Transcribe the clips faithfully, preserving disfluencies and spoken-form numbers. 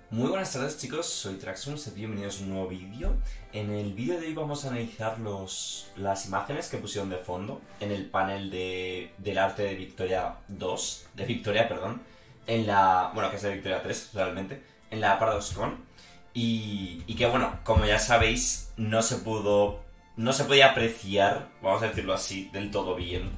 Muy buenas tardes chicos, soy Traxxons, bienvenidos a un nuevo vídeo. En el vídeo de hoy vamos a analizar los, las imágenes que pusieron de fondo en el panel de, del arte de Victoria dos, de Victoria, perdón, en la, bueno, que es de Victoria tres realmente, en la ParadoxCon. Y, y que bueno, como ya sabéis, no se pudo, no se podía apreciar, vamos a decirlo así, del todo bien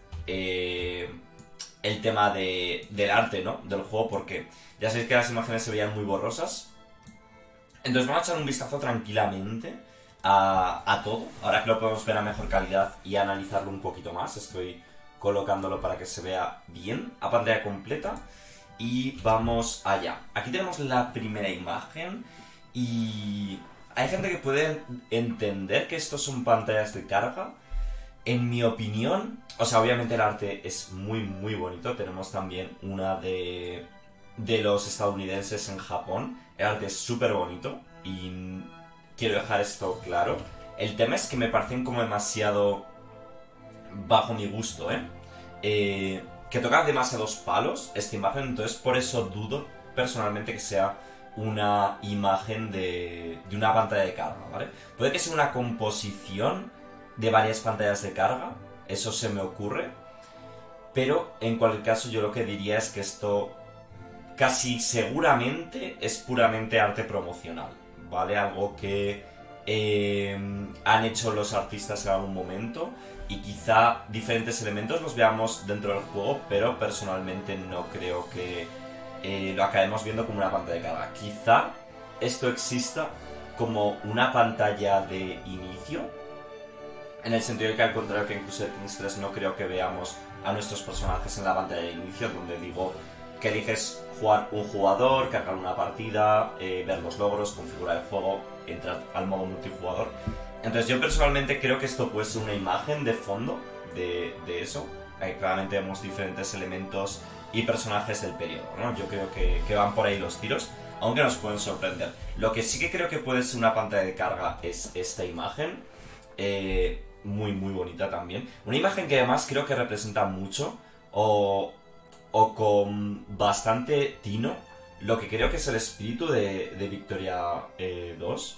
eh, el tema de, del arte, ¿no? Del juego, porque ya sabéis que las imágenes se veían muy borrosas. Entonces vamos a echar un vistazo tranquilamente a, a todo. Ahora que lo podemos ver a mejor calidad y analizarlo un poquito más, estoy colocándolo para que se vea bien a pantalla completa. Y vamos allá. Aquí tenemos la primera imagen y hay gente que puede entender que estos son pantallas de carga. En mi opinión, o sea, obviamente el arte es muy muy bonito. Tenemos también una de, de los estadounidenses en Japón. El arte es súper bonito y quiero dejar esto claro. El tema es que me parecen como demasiado bajo mi gusto, ¿eh? eh que toca demasiados palos esta imagen, entonces por eso dudo personalmente que sea una imagen de, de una pantalla de carga, ¿vale? Puede que sea una composición de varias pantallas de carga, eso se me ocurre, pero en cualquier caso yo lo que diría es que esto casi seguramente es puramente arte promocional, ¿vale? Algo que eh, han hecho los artistas en algún momento y quizá diferentes elementos los veamos dentro del juego, pero personalmente no creo que eh, lo acabemos viendo como una pantalla de carga. Quizá esto exista como una pantalla de inicio, en el sentido de que al contrario que incluso en King's tres no creo que veamos a nuestros personajes en la pantalla de inicio, donde digo que eliges jugar un jugador, cargar una partida, eh, ver los logros, configurar el juego, entrar al modo multijugador. Entonces yo personalmente creo que esto puede ser una imagen de fondo de, de eso. Ahí claramente vemos diferentes elementos y personajes del periodo, ¿no? Yo creo que, que van por ahí los tiros, aunque nos pueden sorprender. Lo que sí que creo que puede ser una pantalla de carga es esta imagen. Eh, muy muy bonita también. Una imagen que además creo que representa mucho o, o con bastante tino lo que creo que es el espíritu de, de Victoria eh, dos.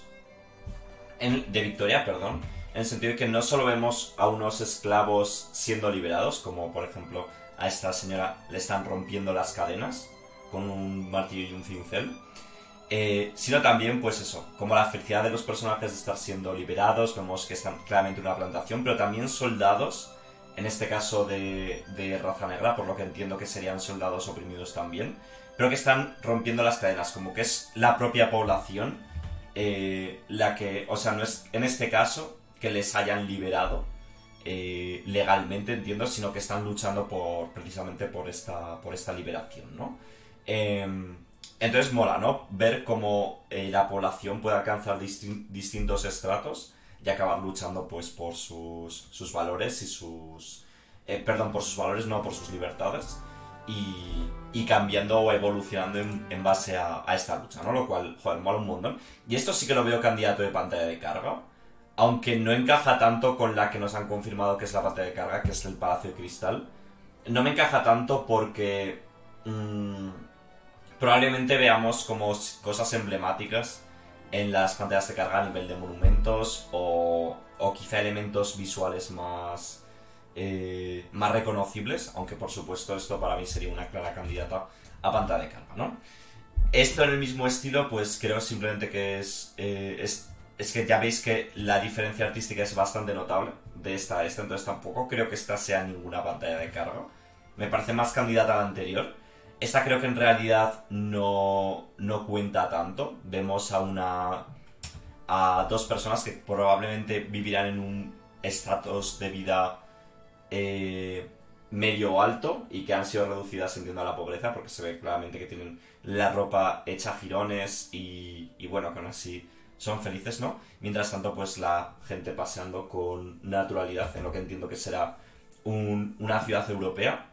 En, de Victoria, perdón, en el sentido de que no solo vemos a unos esclavos siendo liberados, como por ejemplo a esta señora le están rompiendo las cadenas con un martillo y un cincel, eh, sino también, pues eso, como la felicidad de los personajes de estar siendo liberados. Vemos que están claramente en una plantación, pero también soldados, en este caso de, de raza negra, por lo que entiendo que serían soldados oprimidos también, pero que están rompiendo las cadenas, como que es la propia población Eh, la que, o sea, no es en este caso que les hayan liberado eh, legalmente, entiendo, sino que están luchando por precisamente por esta, por esta liberación, ¿no? Eh, entonces mola, ¿no? Ver cómo eh, la población puede alcanzar disti- distintos estratos y acabar luchando, pues, por sus, sus valores y sus... Eh, perdón, por sus valores, no por sus libertades. Y, y cambiando o evolucionando en, en base a, a esta lucha, ¿no? Lo cual, joder, mola un montón. Y esto sí que lo veo candidato de pantalla de carga, aunque no encaja tanto con la que nos han confirmado que es la pantalla de carga, que es el Palacio de Cristal. No me encaja tanto porque mmm, probablemente veamos como cosas emblemáticas en las pantallas de carga a nivel de monumentos o, o quizá elementos visuales más... Eh, más reconocibles, aunque por supuesto esto para mí sería una clara candidata a pantalla de carga, ¿no? Esto en el mismo estilo, pues creo simplemente que es, eh, es es que ya veis que la diferencia artística es bastante notable de esta a esta, entonces tampoco creo que esta sea ninguna pantalla de carga. Me parece más candidata a la anterior. Esta creo que en realidad no, no cuenta tanto. Vemos a una a dos personas que probablemente vivirán en un estatus de vida Eh, medio alto y que han sido reducidas, entiendo, a la pobreza, porque se ve claramente que tienen la ropa hecha a jirones y, y bueno, que aún así son felices, ¿no? Mientras tanto, pues la gente paseando con naturalidad en lo que entiendo que será un, una ciudad europea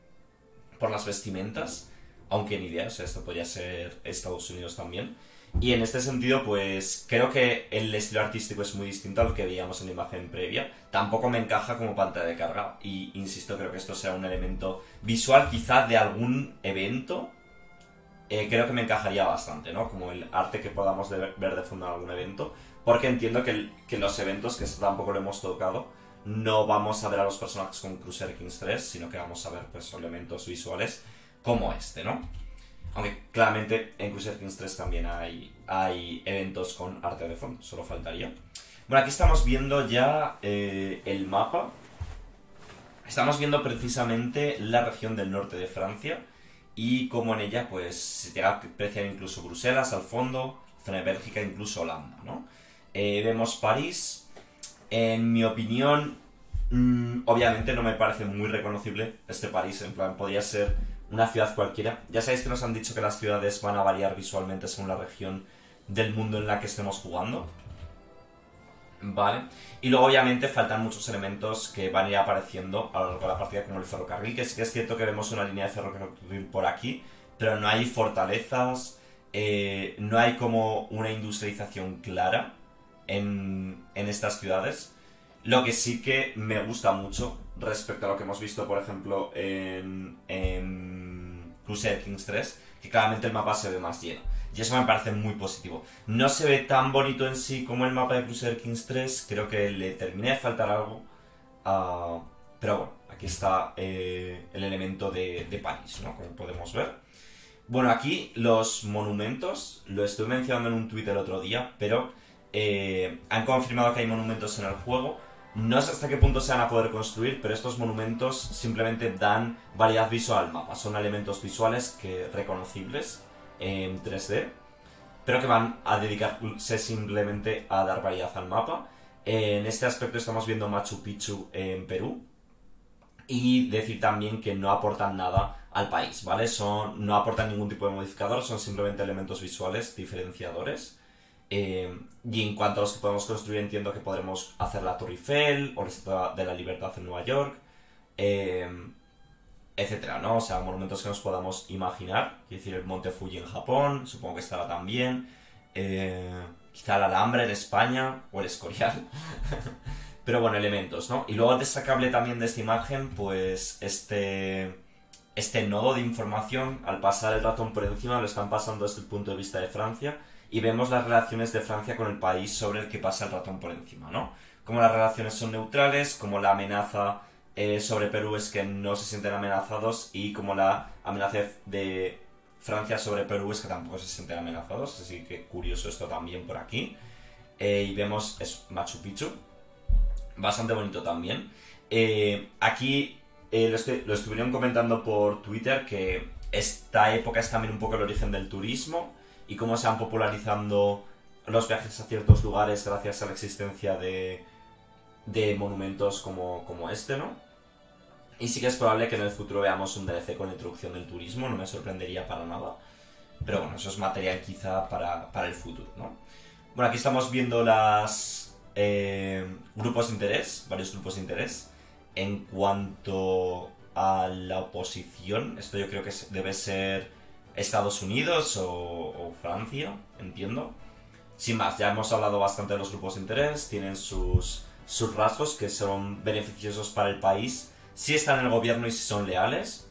por las vestimentas, aunque ni idea, o sea, esto podría ser Estados Unidos también. Y en este sentido, pues creo que el estilo artístico es muy distinto al que veíamos en la imagen previa. Tampoco me encaja como pantalla de carga. Y insisto, creo que esto sea un elemento visual quizá de algún evento eh, creo que me encajaría bastante, ¿no? Como el arte que podamos de ver, ver de fondo en algún evento, porque entiendo que, el, que los eventos, que esto tampoco lo hemos tocado, no vamos a ver a los personajes con Crusader Kings tres, sino que vamos a ver pues elementos visuales como este, ¿no? Aunque claramente en Crusader Kings tres también hay, hay eventos con arte de fondo, solo faltaría. Bueno, aquí estamos viendo ya eh, el mapa. Estamos viendo precisamente la región del norte de Francia y cómo en ella pues se llega a apreciar incluso Bruselas al fondo, zona de Bélgica, incluso Holanda, ¿no? Eh, vemos París. En mi opinión, mmm, obviamente no me parece muy reconocible este París, en plan, podría ser una ciudad cualquiera. Ya sabéis que nos han dicho que las ciudades van a variar visualmente según la región del mundo en la que estemos jugando. Vale. Y luego obviamente faltan muchos elementos que van a ir apareciendo a lo largo de la partida, como el ferrocarril, que sí que es cierto que vemos una línea de ferrocarril por aquí, pero no hay fortalezas, eh, no hay como una industrialización clara en, en estas ciudades. Lo que sí que me gusta mucho respecto a lo que hemos visto, por ejemplo, en, en Crusader Kings tres, que claramente el mapa se ve más lleno. Y eso me parece muy positivo. No se ve tan bonito en sí como el mapa de Crusader Kings tres, creo que le terminé de faltar algo. Uh, pero bueno, aquí está eh, el elemento de, de París, ¿no? Como podemos ver. Bueno, aquí los monumentos, lo estuve mencionando en un tuit el otro día, pero eh, han confirmado que hay monumentos en el juego. No sé hasta qué punto se van a poder construir, pero estos monumentos simplemente dan variedad visual al mapa. Son elementos visuales que reconocibles en tres D, pero que van a dedicarse simplemente a dar variedad al mapa. En este aspecto estamos viendo Machu Picchu en Perú. Y decir también que no aportan nada al país, ¿vale? Son, no aportan ningún tipo de modificador, son simplemente elementos visuales diferenciadores. Eh, y en cuanto a los que podemos construir, entiendo que podremos hacer la Torre Eiffel o la Estatua de la Libertad en Nueva York, eh, etcétera, ¿no? O sea, monumentos que nos podamos imaginar. Quiero decir, el Monte Fuji en Japón, supongo que estará también. Eh, quizá el Alambre en España, o el Escorial. Pero bueno, elementos, ¿no? Y luego destacable también de esta imagen, pues este, este nodo de información, al pasar el ratón por encima, lo están pasando desde el punto de vista de Francia. Y vemos las relaciones de Francia con el país sobre el que pasa el ratón por encima, ¿no? Como las relaciones son neutrales, como la amenaza eh, sobre Perú es que no se sienten amenazados y como la amenaza de Francia sobre Perú es que tampoco se sienten amenazados. Así que curioso esto también por aquí. Eh, y vemos es Machu Picchu, bastante bonito también. Eh, aquí eh, lo, estoy, lo estuvieron comentando por Twitter que esta época es también un poco el origen del turismo y cómo se van popularizando los viajes a ciertos lugares gracias a la existencia de, de monumentos como, como este, ¿no? Y sí que es probable que en el futuro veamos un D L C con la introducción del turismo, no me sorprendería para nada. Pero bueno, eso es material quizá para, para el futuro, ¿no? Bueno, aquí estamos viendo las eh, grupos de interés, varios grupos de interés. En cuanto a la oposición, esto yo creo que debe ser Estados Unidos o, o Francia, entiendo. Sin más, ya hemos hablado bastante de los grupos de interés, tienen sus, sus rasgos que son beneficiosos para el país si están en el gobierno y si son leales.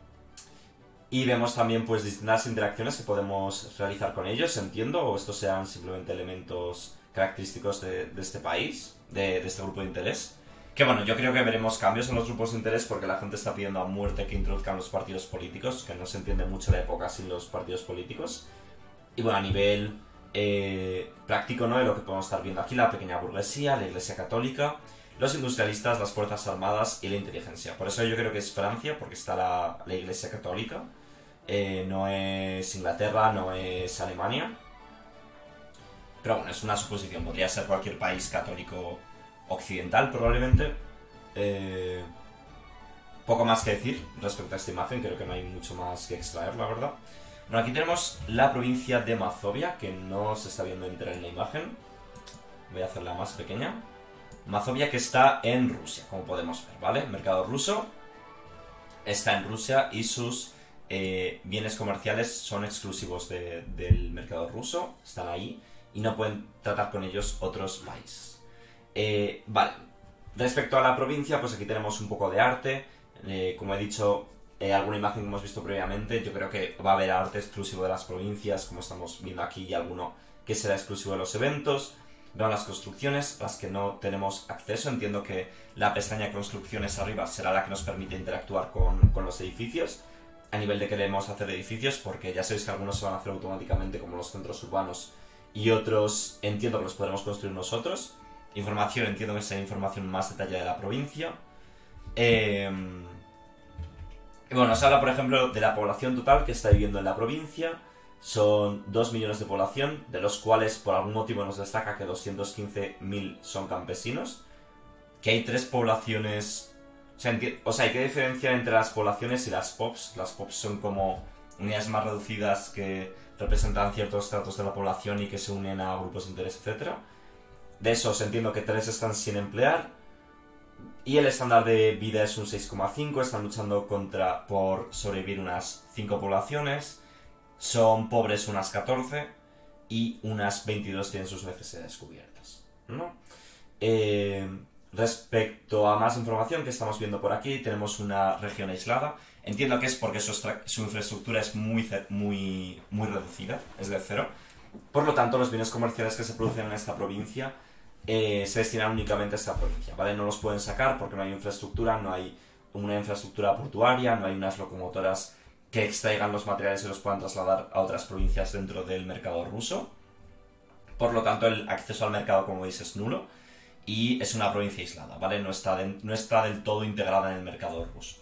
Y vemos también pues distintas interacciones que podemos realizar con ellos, entiendo, o estos sean simplemente elementos característicos de, de este país, de, de este grupo de interés. Que bueno, yo creo que veremos cambios en los grupos de interés porque la gente está pidiendo a muerte que introduzcan los partidos políticos, que no se entiende mucho la época sin los partidos políticos. Y bueno, a nivel eh, práctico, ¿no? De lo que podemos estar viendo aquí, la pequeña burguesía, la Iglesia Católica, los industrialistas, las fuerzas armadas y la inteligencia. Por eso yo creo que es Francia, porque está la, la Iglesia Católica. Eh, no es Inglaterra, no es Alemania. Pero bueno, es una suposición. Podría ser cualquier país católico occidental, probablemente. Eh, poco más que decir respecto a esta imagen. Creo que no hay mucho más que extraer, la verdad. Bueno, aquí tenemos la provincia de Mazovia, que no se está viendo entera en la imagen. Voy a hacerla más pequeña. Mazovia, que está en Rusia, como podemos ver, ¿vale? Mercado ruso está en Rusia y sus eh, bienes comerciales son exclusivos de, del mercado ruso, están ahí y no pueden tratar con ellos otros países. Eh, vale, respecto a la provincia, pues aquí tenemos un poco de arte. Eh, como he dicho, eh, alguna imagen que hemos visto previamente, yo creo que va a haber arte exclusivo de las provincias, como estamos viendo aquí, y alguno que será exclusivo de los eventos. Vemos las construcciones, las que no tenemos acceso. Entiendo que la pestaña construcciones arriba será la que nos permite interactuar con, con los edificios, a nivel de queremos hacer edificios, porque ya sabéis que algunos se van a hacer automáticamente, como los centros urbanos, y otros entiendo que los podremos construir nosotros. Información, entiendo que será información más detallada de la provincia. Eh, y bueno, se habla, por ejemplo, de la población total que está viviendo en la provincia. Son dos millones de población, de los cuales por algún motivo nos destaca que doscientos quince mil son campesinos. Que hay tres poblaciones... O sea, o sea, hay que diferenciar entre las poblaciones y las P O Ps. Las P O Ps son como unidades más reducidas que representan ciertos estratos de la población y que se unen a grupos de interés, etcétera. De esos entiendo que tres están sin emplear. Y el estándar de vida es un seis coma cinco. Están luchando contra por sobrevivir unas cinco poblaciones. Son pobres unas catorce y unas veintidós tienen sus necesidades cubiertas, ¿no? Eh, respecto a más información que estamos viendo por aquí, tenemos una región aislada. Entiendo que es porque su, su infraestructura es muy, muy, muy reducida, es de cero. Por lo tanto, los bienes comerciales que se producen en esta provincia eh, se destinan únicamente a esta provincia, ¿vale? No los pueden sacar porque no hay infraestructura, no hay una infraestructura portuaria, no hay unas locomotoras que extraigan los materiales y los puedan trasladar a otras provincias dentro del mercado ruso. Por lo tanto, el acceso al mercado, como veis, es nulo y es una provincia aislada, ¿vale? No está, de, no está del todo integrada en el mercado ruso.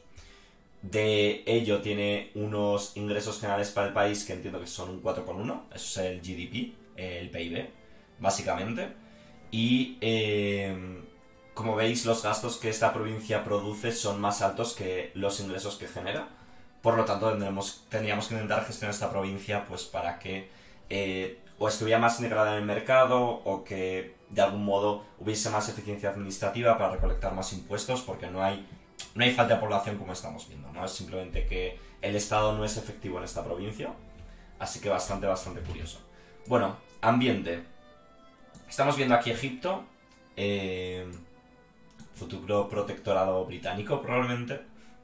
De ello tiene unos ingresos generales para el país que entiendo que son un cuatro coma uno, eso es el G D P, el P I B, básicamente. Y eh, como veis, los gastos que esta provincia produce son más altos que los ingresos que genera. Por lo tanto, tendremos, tendríamos que intentar gestionar esta provincia pues para que eh, o estuviera más integrada en el mercado o que de algún modo hubiese más eficiencia administrativa para recolectar más impuestos, porque no hay, no hay falta de población como estamos viendo, ¿no? Es simplemente que el Estado no es efectivo en esta provincia. Así que bastante, bastante curioso. Bueno, ambiente. Estamos viendo aquí Egipto. Eh, futuro protectorado británico, probablemente.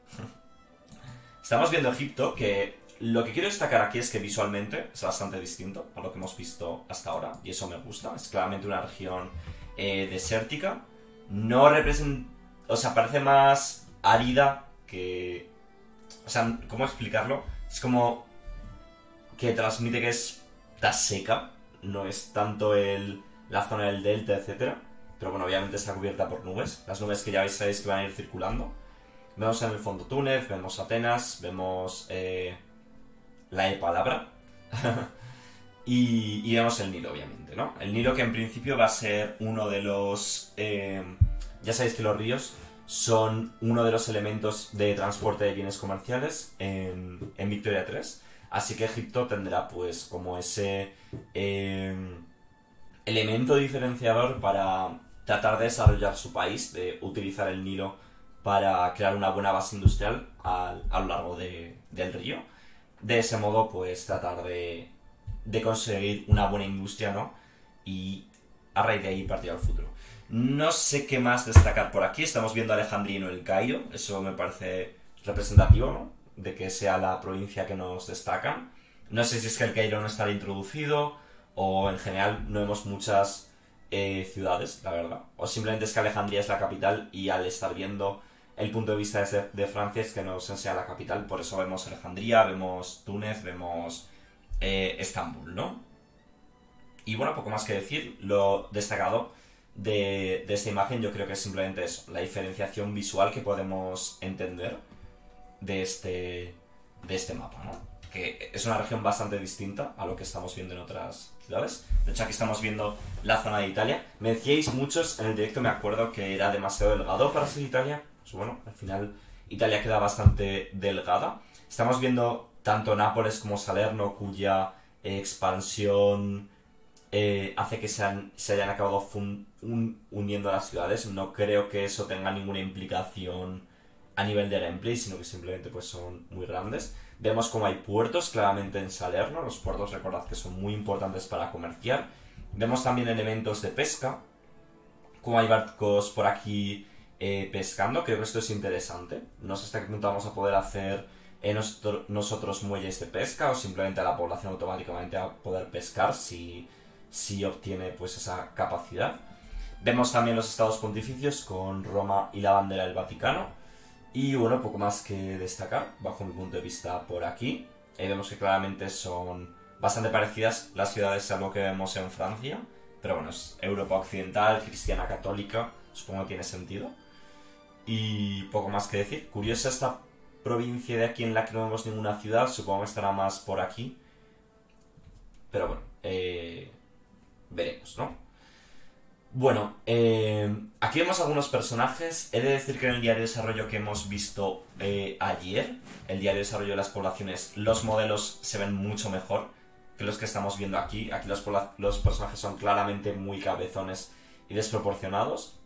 Estamos viendo Egipto, que lo que quiero destacar aquí es que visualmente es bastante distinto a lo que hemos visto hasta ahora, y eso me gusta. Es claramente una región eh, desértica. No representa... O sea, parece más árida que... O sea, ¿cómo explicarlo? Es como que transmite que es... está seca. No es tanto el, la zona del delta, etcétera. Pero bueno, obviamente está cubierta por nubes. Las nubes que ya veis, sabéis que van a ir circulando. Vemos en el fondo Túnez, vemos Atenas, vemos eh, la E-palabra y, y vemos el Nilo, obviamente, ¿no? El Nilo, que en principio va a ser uno de los... Eh, ya sabéis que los ríos son uno de los elementos de transporte de bienes comerciales en, en Victoria tres. Así que Egipto tendrá pues como ese eh, elemento diferenciador para tratar de desarrollar su país, de utilizar el Nilo para crear una buena base industrial a, a lo largo de, del río. De ese modo, pues tratar de, de conseguir una buena industria, ¿no? Y a raíz de ahí partir al futuro. No sé qué más destacar por aquí. Estamos viendo Alejandría y no el Cairo. Eso me parece representativo, ¿no? De que sea la provincia que nos destacan. No sé si es que el Cairo no estará introducido o en general no vemos muchas eh, ciudades, la verdad. O simplemente es que Alejandría es la capital y al estar viendo el punto de vista de, de Francia es que nos enseña la capital. Por eso vemos Alejandría, vemos Túnez, vemos eh, Estambul, ¿no? Y bueno, poco más que decir. Lo destacado de, de esta imagen yo creo que es simplemente eso, la diferenciación visual que podemos entender de este, de este mapa, ¿no? Que es una región bastante distinta a lo que estamos viendo en otras ciudades. De hecho, aquí estamos viendo la zona de Italia. Me decíais muchos en el directo, me acuerdo, que era demasiado delgado para ser Italia. Pues bueno, al final Italia queda bastante delgada. Estamos viendo tanto Nápoles como Salerno, cuya eh, expansión eh, hace que se, han, se hayan acabado fun, un, uniendo las ciudades. No creo que eso tenga ninguna implicación a nivel de gameplay, sino que simplemente pues son muy grandes. Vemos como hay puertos claramente en Salerno. Los puertos, recordad que son muy importantes para comerciar. Vemos también elementos de pesca, como hay barcos por aquí eh, pescando. Creo que esto es interesante. No sé hasta qué punto vamos a poder hacer eh, nosotros, nosotros muelles de pesca o simplemente la población automáticamente va a poder pescar si, si obtiene pues esa capacidad. Vemos también los estados pontificios con Roma y la bandera del Vaticano. Y bueno, poco más que destacar bajo mi punto de vista por aquí. Eh, vemos que claramente son bastante parecidas las ciudades a lo que vemos en Francia. Pero bueno, es Europa occidental, cristiana católica, supongo que tiene sentido. Y poco más que decir. Curiosa esta provincia de aquí en la que no vemos ninguna ciudad, supongo que estará más por aquí. Pero bueno, eh, veremos, ¿no? Bueno, eh, aquí vemos algunos personajes. He de decir que en el diario de desarrollo que hemos visto eh, ayer, el diario de desarrollo de las poblaciones, los modelos se ven mucho mejor que los que estamos viendo aquí. Aquí los, los personajes son claramente muy cabezones y desproporcionados.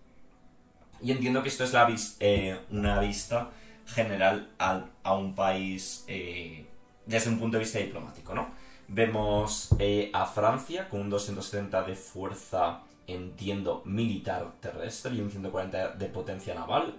Y entiendo que esto es la vis eh, una vista general a, a un país eh, desde un punto de vista diplomático, ¿no? Vemos eh, a Francia con un doscientos setenta de fuerza, entiendo, militar terrestre y un ciento cuarenta de potencia naval.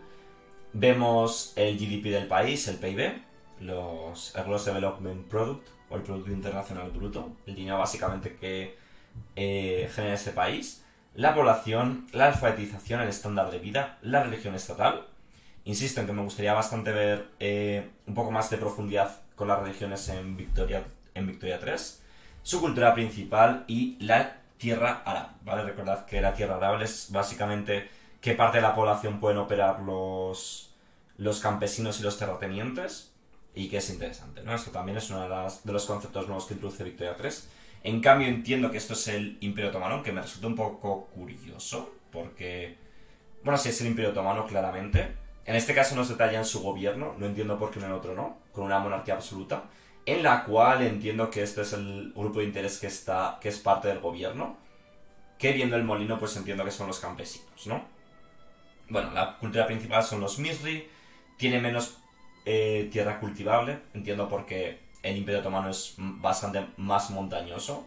Vemos el G D P del país, el P I B, los el Gross Development Product o el Producto Internacional Bruto, el dinero básicamente que eh, genera ese país, la población, la alfabetización, el estándar de vida, la religión estatal. Insisto en que me gustaría bastante ver eh, un poco más de profundidad con las religiones en Victoria, en Victoria tres, su cultura principal y la tierra árabe, ¿vale? Recordad que la tierra árabe es básicamente qué parte de la población pueden operar los, los campesinos y los terratenientes, y que es interesante, ¿no? Eso también es uno de, las, de los conceptos nuevos que introduce Victoria tres. En cambio, entiendo que esto es el Imperio Otomano, que me resulta un poco curioso, porque, bueno, sí es el Imperio Otomano, claramente. En este caso nos detallan su gobierno, no entiendo por qué en el otro no, con una monarquía absoluta, en la cual entiendo que este es el grupo de interés que está que es parte del gobierno, que viendo el molino pues entiendo que son los campesinos, ¿no? Bueno, la cultura principal son los Misri, tiene menos eh, tierra cultivable, entiendo porque el Imperio Otomano es bastante más montañoso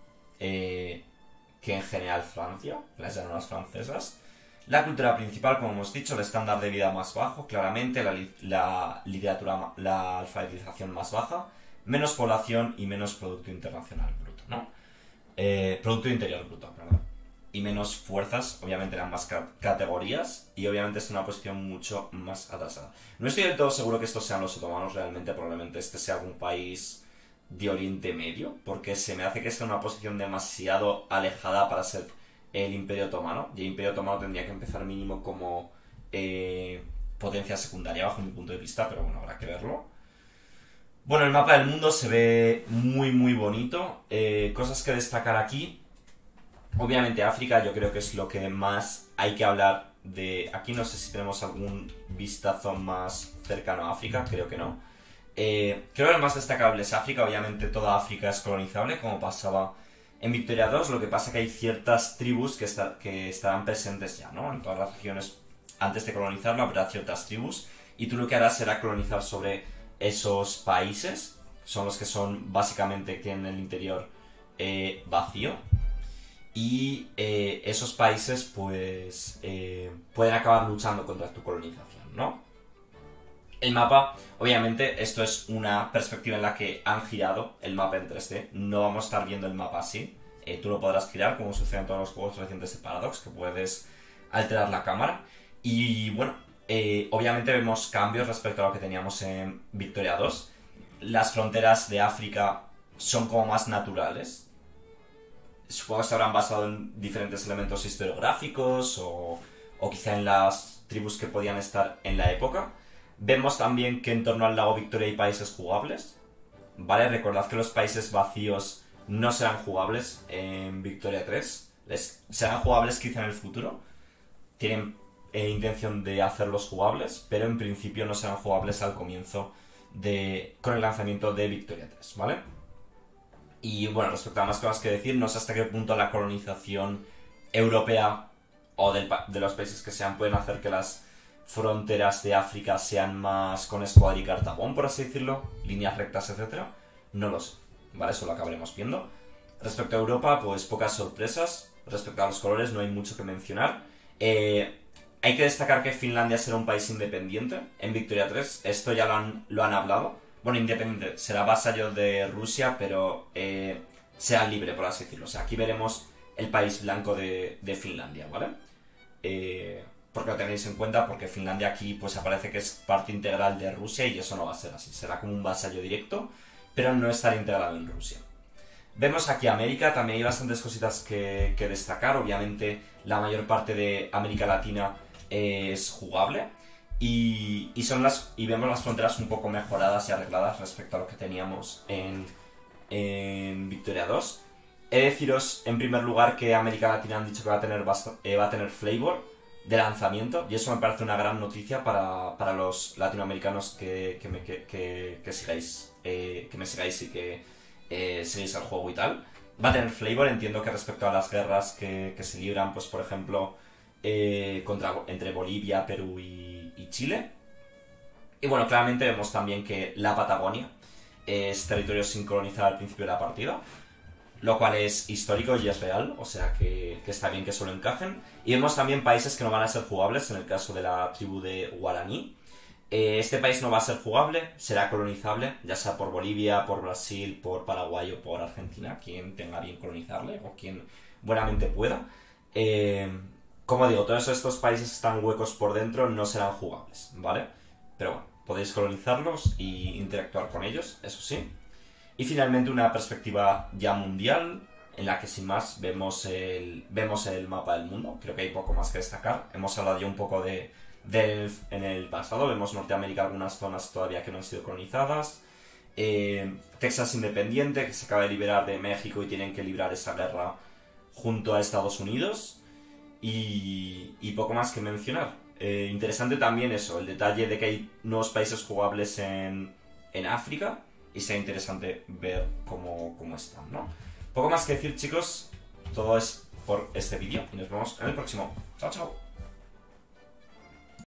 eh, que en general Francia, las llanuras francesas. La cultura principal, como hemos dicho, el estándar de vida más bajo, claramente, la, la literatura, la alfabetización más baja, menos población y menos Producto Internacional Bruto, ¿no? Eh, Producto Interior Bruto, perdón. Y menos fuerzas, obviamente eran más ca categorías, y obviamente es una posición mucho más atrasada. No estoy del todo seguro que estos sean los otomanos realmente, probablemente este sea algún país de Oriente Medio, porque se me hace que sea una posición demasiado alejada para ser el Imperio Otomano, y el Imperio Otomano tendría que empezar mínimo como eh, potencia secundaria bajo mi punto de vista, pero bueno, habrá que verlo. Bueno, el mapa del mundo se ve muy muy bonito, eh, cosas que destacar aquí. Obviamente África yo creo que es lo que más hay que hablar de... Aquí no sé si tenemos algún vistazo más cercano a África, creo que no. Eh, creo que lo más destacable es África, obviamente toda África es colonizable, como pasaba en Victoria dos, lo que pasa que hay ciertas tribus que, está, que estarán presentes ya, ¿no? En todas las regiones, antes de colonizarlo, habrá ciertas tribus, y tú lo que harás será colonizar sobre esos países, son los que son, básicamente, tienen el interior eh, vacío, y eh, esos países, pues, eh, pueden acabar luchando contra tu colonización, ¿no? El mapa, obviamente, esto es una perspectiva en la que han girado el mapa en tres D. No vamos a estar viendo el mapa así. Eh, tú lo podrás girar, como sucede en todos los juegos recientes de Paradox, que puedes alterar la cámara. Y bueno, eh, obviamente vemos cambios respecto a lo que teníamos en Victoria dos. Las fronteras de África son como más naturales. Supongo que se habrán basado en diferentes elementos historiográficos o, o quizá en las tribus que podían estar en la época. Vemos también que en torno al lago Victoria hay países jugables, ¿vale? Recordad que los países vacíos no serán jugables en Victoria tres, les, serán jugables quizá en el futuro, tienen eh, intención de hacerlos jugables, pero en principio no serán jugables al comienzo de, con el lanzamiento de Victoria tres, ¿vale? Y bueno, respecto a más cosas que decir, no sé hasta qué punto la colonización europea o del, de los países que sean pueden hacer que las fronteras de África sean más con escuadra y cartabón, por así decirlo, líneas rectas, etcétera. No lo sé, ¿vale? Eso lo acabaremos viendo. Respecto a Europa, pues pocas sorpresas. Respecto a los colores no hay mucho que mencionar. Eh, hay que destacar que Finlandia será un país independiente en Victoria tres. Esto ya lo han, lo han hablado, bueno, independiente, será vasallo de Rusia, pero eh, será libre, por así decirlo. O sea, aquí veremos el país blanco de, de Finlandia, ¿vale? Eh, porque lo tenéis en cuenta, porque Finlandia aquí pues aparece que es parte integral de Rusia y eso no va a ser así. Será como un vasallo directo, pero no estará integrado en Rusia. Vemos aquí América, también hay bastantes cositas que, que destacar. Obviamente la mayor parte de América Latina es jugable y, y, son las, y vemos las fronteras un poco mejoradas y arregladas respecto a lo que teníamos en, en Victoria dos. He de deciros en primer lugar que América Latina han dicho que va a tener, eh, va a tener flavor de lanzamiento y eso me parece una gran noticia para, para los latinoamericanos que, que, me, que, que, que sigáis eh, que me sigáis y que eh, seguís el juego y tal. Va a tener flavor, entiendo que respecto a las guerras que, que se libran, pues por ejemplo eh, contra, entre Bolivia, Perú y, y Chile. Y bueno, claramente vemos también que la Patagonia es territorio sin colonizar al principio de la partida, lo cual es histórico y es real, o sea que, que está bien que solo encajen. Y vemos también países que no van a ser jugables, en el caso de la tribu de Guaraní. Eh, este país no va a ser jugable, será colonizable, ya sea por Bolivia, por Brasil, por Paraguay o por Argentina, quien tenga bien colonizarle o quien buenamente pueda. Eh, como digo, todos estos países que están huecos por dentro no serán jugables, ¿vale? Pero bueno, podéis colonizarlos e interactuar con ellos, eso sí. Y finalmente una perspectiva ya mundial, en la que sin más vemos el, vemos el mapa del mundo. Creo que hay poco más que destacar. Hemos hablado ya un poco de, de en el pasado. Vemos Norteamérica, algunas zonas todavía que no han sido colonizadas. Eh, Texas independiente, que se acaba de liberar de México y tienen que librar esa guerra junto a Estados Unidos. Y, y poco más que mencionar. Eh, interesante también eso, el detalle de que hay nuevos países jugables en, en África. Y sea interesante ver cómo, cómo están, ¿no? Poco más que decir, chicos. Todo es por este vídeo y nos vemos en el próximo. Chao, chao.